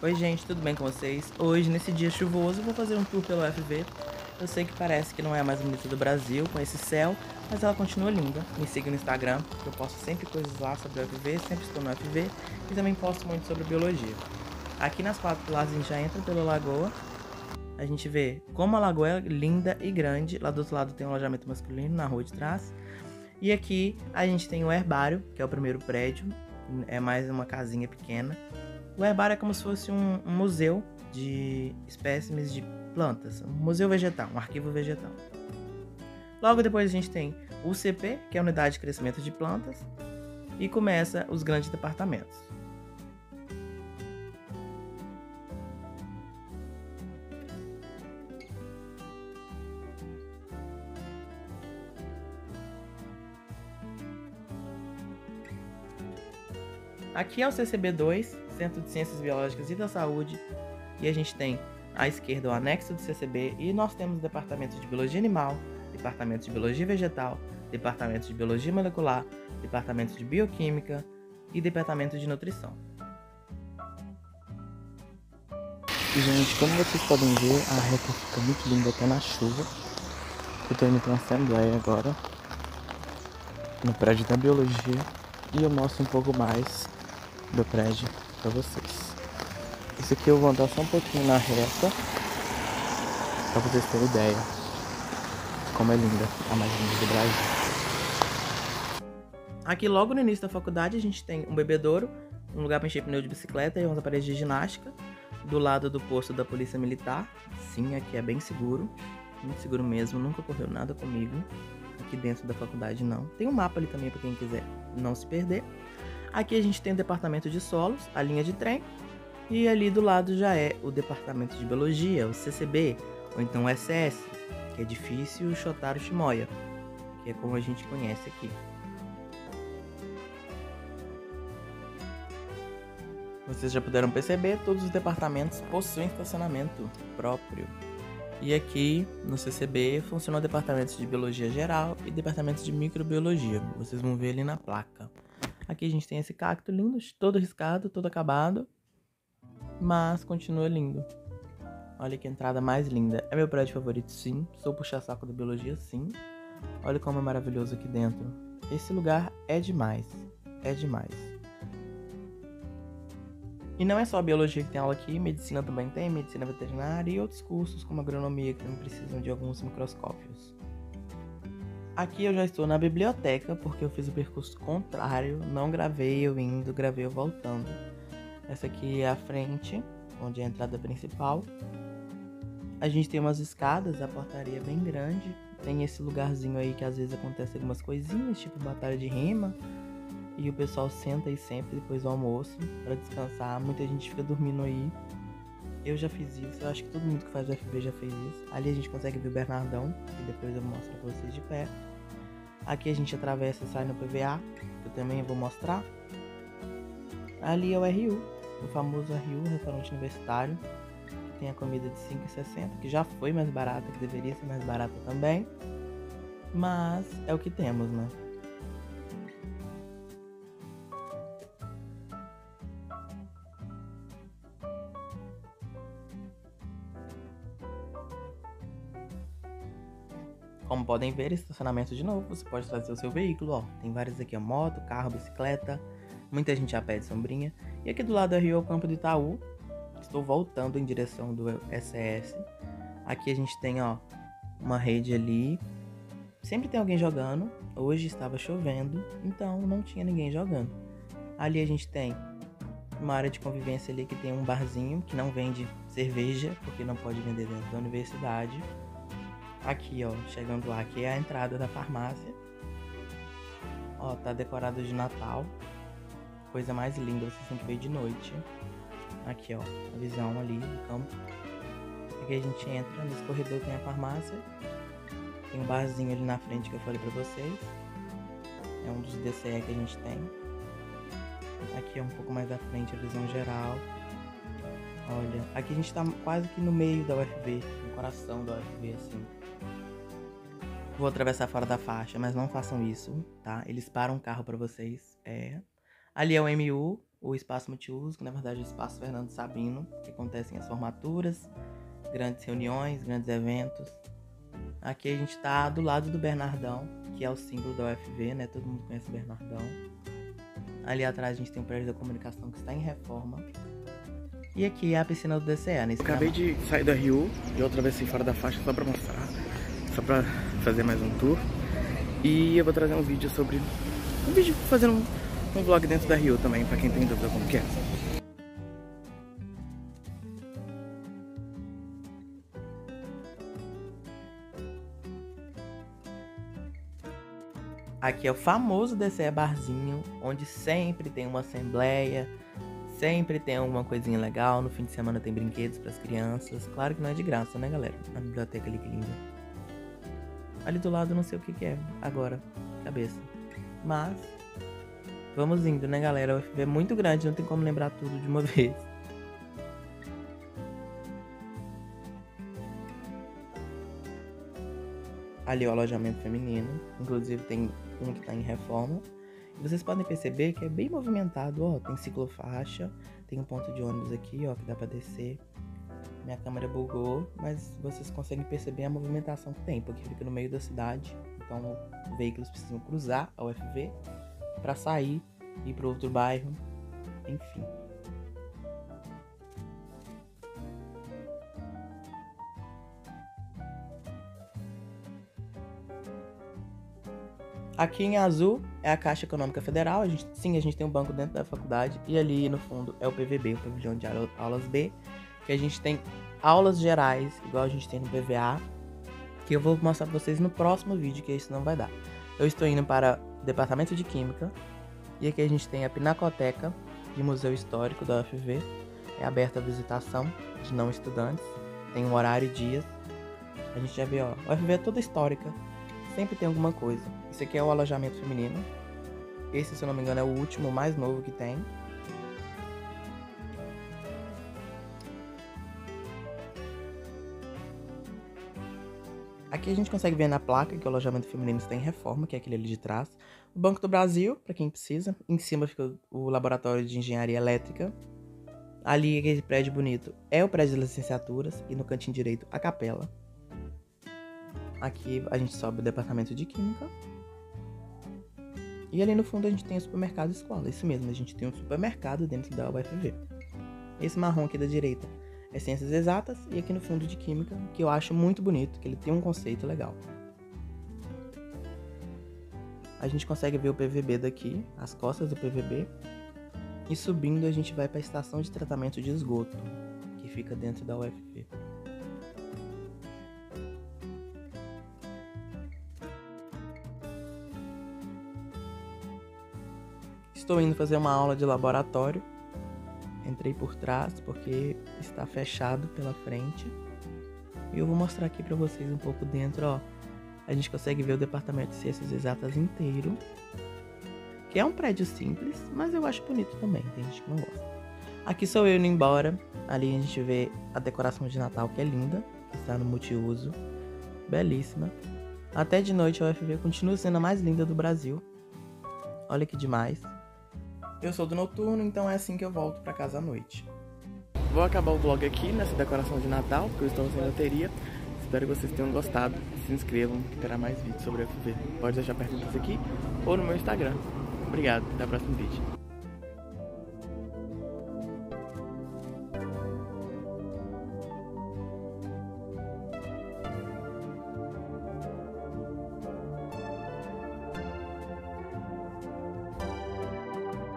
Oi gente, tudo bem com vocês? Hoje, nesse dia chuvoso, vou fazer um tour pelo UFV. Eu sei que parece que não é a mais bonita do Brasil, com esse céu, mas ela continua linda. Me siga no Instagram, que eu posto sempre coisas lá sobre o UFV, sempre estou no UFV, e também posto muito sobre biologia. Aqui nas quatro pilares a gente já entra pela lagoa, a gente vê como a lagoa é linda e grande. Lá do outro lado tem um alojamento masculino, na rua de trás. E aqui a gente tem o herbário, que é o primeiro prédio, é mais uma casinha pequena. O herbário é como se fosse um museu de espécimes de plantas, um museu vegetal, um arquivo vegetal. Logo depois a gente tem o UCP, que é a unidade de crescimento de plantas, e começa os grandes departamentos. Aqui é o CCB2, Centro de Ciências Biológicas e da Saúde, e a gente tem à esquerda o anexo do CCB, e nós temos o departamento de Biologia Animal, departamento de Biologia Vegetal, departamento de Biologia Molecular, departamento de Bioquímica e departamento de Nutrição. Gente, como vocês podem ver, a reta fica muito linda até na chuva. Eu tô indo para uma assembleia agora, no prédio da Biologia, e eu mostro um pouco mais do prédio para vocês. Isso aqui eu vou andar só um pouquinho na reta, para vocês terem ideia de como é linda, a mais linda do Brasil. Aqui logo no início da faculdade a gente tem um bebedouro, um lugar para encher pneu de bicicleta e uns aparelhos de ginástica. Do lado do posto da Polícia Militar. Sim, aqui é bem seguro, muito seguro mesmo, nunca ocorreu nada comigo aqui dentro da faculdade não. Tem um mapa ali também para quem quiser não se perder. Aqui a gente tem o departamento de solos, a linha de trem, e ali do lado já é o departamento de biologia, o CCB, ou então o SS, que é difícil Shotaro Shimoya, que é como a gente conhece aqui. Vocês já puderam perceber, todos os departamentos possuem estacionamento próprio. E aqui no CCB funcionam departamentos de Biologia Geral e departamentos de Microbiologia. Vocês vão ver ali na placa. Aqui a gente tem esse cacto lindo, todo riscado, todo acabado, mas continua lindo. Olha que entrada mais linda. É meu prédio favorito, sim. Sou puxa-saco da Biologia, sim. Olha como é maravilhoso aqui dentro. Esse lugar é demais. É demais. E não é só a biologia que tem aula aqui, medicina também tem, medicina veterinária e outros cursos como agronomia que também precisam de alguns microscópios. Aqui eu já estou na biblioteca porque eu fiz o percurso contrário, não gravei eu indo, gravei eu voltando. Essa aqui é a frente, onde é a entrada principal. A gente tem umas escadas, a portaria é bem grande, tem esse lugarzinho aí que às vezes acontece algumas coisinhas, tipo batalha de rima. E o pessoal senta aí sempre depois do almoço para descansar. Muita gente fica dormindo aí. Eu já fiz isso, eu acho que todo mundo que faz o FB já fez isso. Ali a gente consegue ver o Bernardão, que depois eu mostro pra vocês de perto. Aqui a gente atravessa e sai no PVA, que eu também vou mostrar. Ali é o RU, o famoso RU, restaurante universitário, que tem a comida de R$ 5,60, que já foi mais barata, que deveria ser mais barata também. Mas é o que temos, né? Como podem ver, estacionamento de novo, você pode trazer o seu veículo, ó. Tem vários aqui, ó, moto, carro, bicicleta, muita gente a pé de sombrinha. E aqui do lado da Rio é o Campo do Itaú. Estou voltando em direção do SS. Aqui a gente tem, ó, uma rede ali. Sempre tem alguém jogando. Hoje estava chovendo, então não tinha ninguém jogando. Ali a gente tem uma área de convivência ali que tem um barzinho que não vende cerveja, porque não pode vender dentro da universidade. Aqui, ó, chegando lá, aqui é a entrada da farmácia. Ó, tá decorado de Natal. Coisa mais linda, vocês têm que ver de noite. Aqui, ó, a visão ali do campo. Aqui a gente entra, nesse corredor tem a farmácia. Tem um barzinho ali na frente que eu falei pra vocês. É um dos DCE que a gente tem. Aqui é um pouco mais à frente a visão geral. Olha, aqui a gente tá quase que no meio da UFV, no coração da UFV, assim. Vou atravessar fora da faixa, mas não façam isso, tá? Eles param o carro pra vocês. Ali é o MU, o espaço multiuso, que na verdade é o espaço Fernando Sabino, que acontecem as formaturas, grandes reuniões, grandes eventos. Aqui a gente tá do lado do Bernardão, que é o símbolo da UFV, né? Todo mundo conhece o Bernardão. Ali atrás a gente tem o prédio da comunicação que está em reforma. E aqui é a piscina do DCE, né? Acabei de sair da RU e outra vez fora da faixa só pra mostrar, só pra fazer mais um tour. E eu vou trazer um vídeo sobre... um vídeo fazendo um vlog dentro da RU também, pra quem tem dúvida como que é. Aqui é o famoso DCE Barzinho, onde sempre tem uma assembleia, sempre tem alguma coisinha legal. No fim de semana tem brinquedos para as crianças. Claro que não é de graça, né, galera? A biblioteca ali que linda. Ali do lado eu não sei o que é agora, cabeça. Mas vamos indo, né, galera? O UFV é muito grande, não tem como lembrar tudo de uma vez. Ali é o alojamento feminino, inclusive tem um que tá em reforma. E vocês podem perceber que é bem movimentado, ó, tem ciclofaixa, tem um ponto de ônibus aqui, ó, que dá pra descer. Minha câmera bugou, mas vocês conseguem perceber a movimentação que tem, porque fica no meio da cidade, então veículos precisam cruzar a UFV pra sair, ir para outro bairro, enfim. Aqui em azul é a Caixa Econômica Federal. A gente tem um banco dentro da faculdade. E ali no fundo é o PVB, o Pavilhão de Aulas B. Que a gente tem aulas gerais, igual a gente tem no PVA. Que eu vou mostrar pra vocês no próximo vídeo, que isso não vai dar. Eu estou indo para o Departamento de Química. E aqui a gente tem a Pinacoteca de Museu Histórico da UFV. É aberta a visitação de não estudantes. Tem um horário e dias. A gente já vê, ó, a UFV é toda histórica. Sempre tem alguma coisa. Esse aqui é o alojamento feminino. Esse, se eu não me engano, é o último, mais novo que tem. Aqui a gente consegue ver na placa que o alojamento feminino está em reforma, que é aquele ali de trás. O Banco do Brasil, para quem precisa. Em cima fica o laboratório de engenharia elétrica. Ali, aquele prédio bonito, é o prédio de licenciaturas. E no cantinho direito, a capela. Aqui a gente sobe o departamento de química. E ali no fundo a gente tem o supermercado escola. Isso mesmo, a gente tem um supermercado dentro da UFV. Esse marrom aqui da direita é ciências exatas. E aqui no fundo de química, que eu acho muito bonito, que ele tem um conceito legal. A gente consegue ver o PVB daqui, as costas do PVB. E subindo a gente vai para a estação de tratamento de esgoto, que fica dentro da UFV. Estou indo fazer uma aula de laboratório. Entrei por trás porque está fechado pela frente. E eu vou mostrar aqui para vocês um pouco dentro, ó. A gente consegue ver o departamento de ciências exatas inteiro. Que é um prédio simples, mas eu acho bonito também. Tem gente que não gosta. Aqui sou eu indo embora. Ali a gente vê a decoração de Natal, que é linda. Que está no multiuso. Belíssima. Até de noite a UFV continua sendo a mais linda do Brasil. Olha que demais. Eu sou do noturno, então é assim que eu volto pra casa à noite. Vou acabar o vlog aqui nessa decoração de Natal, porque eu estou sem loteria. Espero que vocês tenham gostado. Se inscrevam, que terá mais vídeos sobre a UFV. Pode deixar perguntas aqui ou no meu Instagram. Obrigado, até o próximo vídeo.